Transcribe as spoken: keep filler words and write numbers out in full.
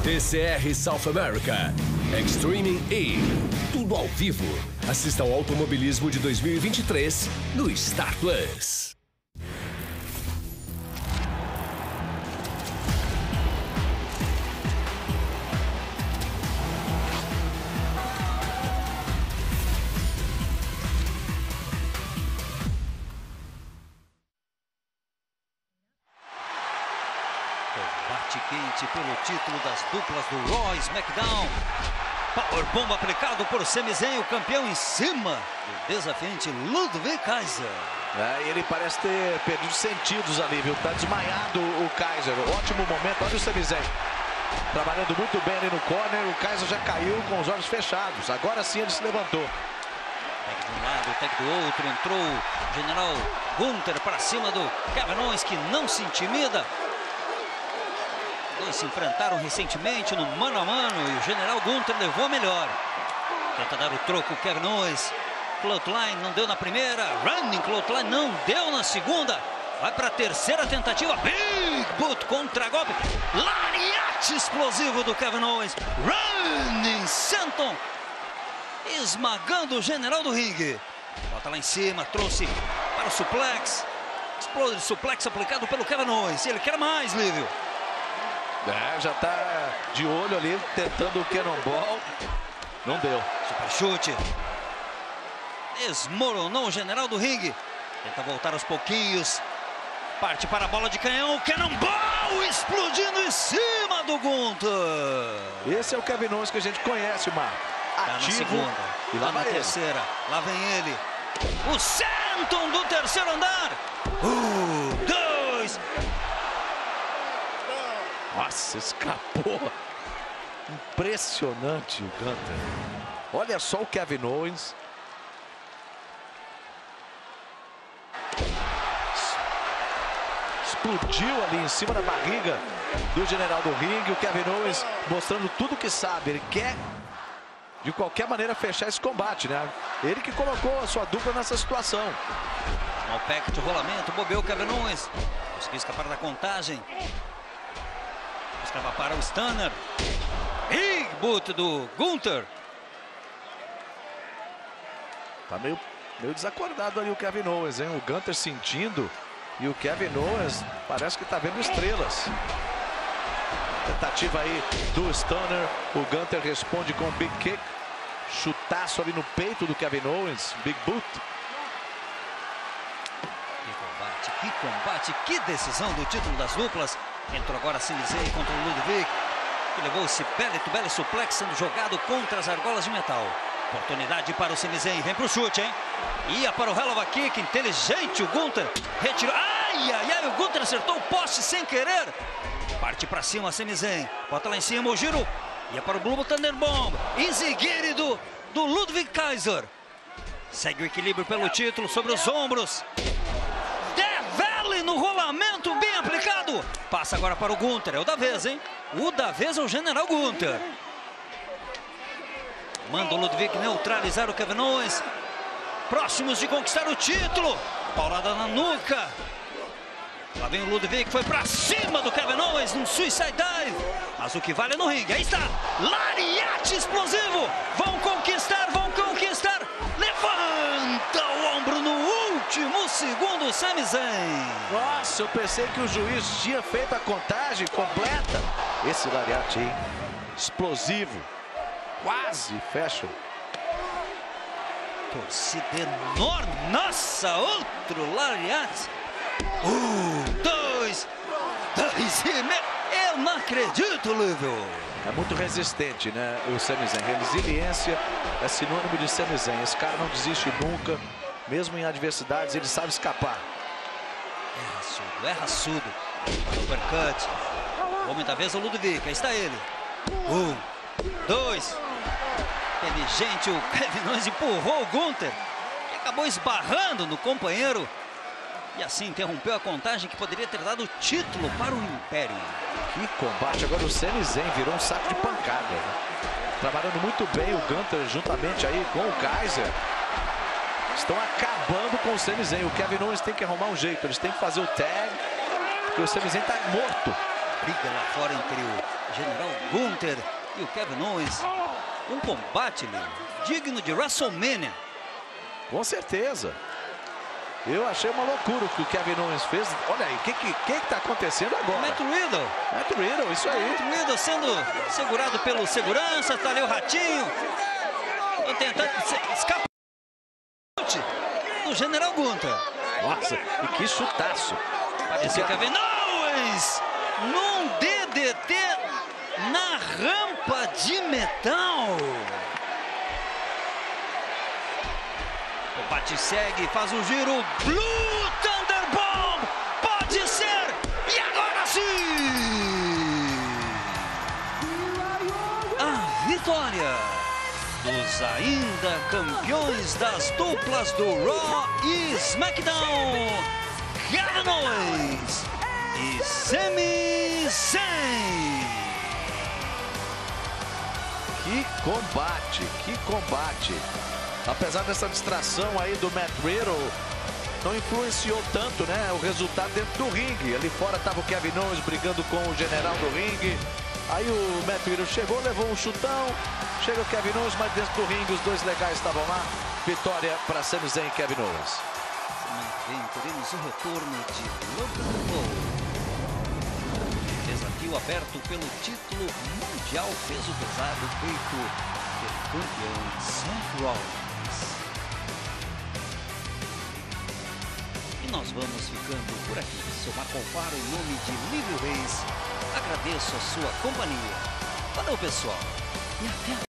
T C R South America, Extreme E, tudo ao vivo. Assista ao Automobilismo de dois mil e vinte e três no Star Plus. Combate quente pelo título das duplas do Raw e SmackDown. Powerbomb aplicado por Sami Zayn, o campeão em cima do desafiante Ludwig Kaiser. É, ele parece ter perdido sentidos ali, viu? Tá desmaiado o Kaiser. Ótimo momento, olha o Sami Zayn. Trabalhando muito bem ali no corner, o Kaiser já caiu com os olhos fechados. Agora sim ele se levantou. Tag de um lado, tag do outro, entrou o General Gunther para cima do Kevin Owens, que não se intimida. Os dois se enfrentaram recentemente no mano a mano e o General Gunther levou a melhor. Tenta dar o troco o Kevin Owens. Clothesline não deu na primeira. Running Clothesline não deu na segunda. Vai para a terceira tentativa. Big Boot contra golpe. Lariate explosivo do Kevin Owens. Running Senton. Esmagando o general do ringue. Bota lá em cima, trouxe para o suplex. Explode suplex aplicado pelo Kevin Owens. Ele quer mais, Lívio. É, já tá de olho ali, tentando o Cannonball. Não deu. Super chute. Desmoronou o general do ringue. Tenta voltar aos pouquinhos. Parte para a bola de canhão. Cannonball explodindo em cima do Gunther. Esse é o Kevin Owens que a gente conhece, Marco. Tá na segunda. E lá tá na vai terceira. Ele. Lá vem ele. O Senton do terceiro andar. Um, dois. Nossa, escapou. Impressionante o Gunther. Olha só o Kevin Owens. Explodiu ali em cima da barriga do general do ringue. O Kevin Owens mostrando tudo que sabe. Ele quer, de qualquer maneira, fechar esse combate, né? Ele que colocou a sua dupla nessa situação. Mal pack de rolamento. Bobeou o Kevin Owens. Conseguiu escapar da contagem. Estava para o Stunner. Big Boot do Gunther. Tá meio, meio desacordado ali o Kevin Owens, hein? O Gunther sentindo. E o Kevin Owens parece que tá vendo estrelas. Tentativa aí do Stunner. O Gunther responde com Big Kick. Chutaço ali no peito do Kevin Owens. Big Boot. Que combate, que combate, que decisão do título das duplas. Entrou agora Sami Zayn contra o Ludwig, que levou esse belly to belly suplex sendo jogado contra as argolas de metal. Oportunidade para o Sami Zayn, vem para o chute, hein? Ia para o Hell of a Kick, inteligente o Gunther, retirou, ai, ai, ai, o Gunther acertou o poste sem querer. Parte para cima Sami Zayn, bota lá em cima o giro, ia para o Blue Thunderbomb, Enziguri do, do Ludwig Kaiser. Segue o equilíbrio pelo título sobre os ombros. Devele no rolamento, bem aplicado. Passa agora para o Gunther, é o da vez, hein? O da vez é o General Gunther. Manda o Ludwig neutralizar o Kevin Owens. Próximos de conquistar o título. Paulada na nuca. Lá vem o Ludwig, que foi para cima do Kevin Owens num suicide dive. Mas o que vale é no ringue, aí está. Lariate explosivo. Vão conquistar, vão conquistar. Levanta o ombro no último segundo, Sami Zayn. Nossa, eu pensei que o juiz tinha feito a contagem completa. Esse lariate aí, explosivo. Quase fecha. Torcida enorme. Nossa, outro lariate. Um, dois, dois e meio. Eu não acredito, Lívio. É muito resistente, né, o Sami Zayn. Resiliência é sinônimo de Sami Zayn. Esse cara não desiste nunca. Mesmo em adversidades, ele sabe escapar. É raçudo, é raçudo. Uppercut. O homem da vez é o Ludwig. Aí está ele. Um, dois. Inteligente, o Kevin Owens empurrou o Gunther, que acabou esbarrando no companheiro. E assim interrompeu a contagem que poderia ter dado o título para o Império. Que combate. Agora o Sami Zayn virou um saco de pancada, né? Trabalhando muito bem o Gunther juntamente aí com o Kaiser. Estão acabando com o Sami Zayn. O Kevin Owens tem que arrumar um jeito. Eles têm que fazer o tag, porque o Sami Zayn está morto. briga lá fora entre o General Gunther e o Kevin Owens. Um combate ali, digno de WrestleMania. Com certeza. Eu achei uma loucura o que o Kevin Owens fez. Olha aí, o que que, que que tá acontecendo agora? Matt Riddle. Matt Riddle, isso aí. Matt Riddle sendo segurado pelo segurança. Tá ali o ratinho. Tô tentando escapar do General Gunther. Nossa, e que chutaço. Parecia que Kevin Owens num D D T na rampa de metal. O Bate segue, faz o giro. Blue Thunderbomb. Pode ser. E agora sim. A vitória dos ainda campeões das duplas do Raw e SmackDown. Kevin Owens e Sami Zayn. Que combate, que combate. Apesar dessa distração aí do Matt Riddle, não influenciou tanto, né, o resultado dentro do ringue. Ali fora estava o Kevin Owens brigando com o general do ringue. Aí o Matt Riddle chegou, levou um chutão. Chega o Kevin Owens, mas dentro do ringue os dois legais estavam lá. Vitória para Sami Zayn e Kevin Owens. Semana que vem teremos o retorno de Logan Paul. Desafio aberto pelo título mundial peso pesado feito pelo campeão Seth Rollins. E nós vamos ficando por aqui. Sou Marco Alfaro em nome de Lívio Reis. Agradeço a sua companhia. Valeu, pessoal. E até a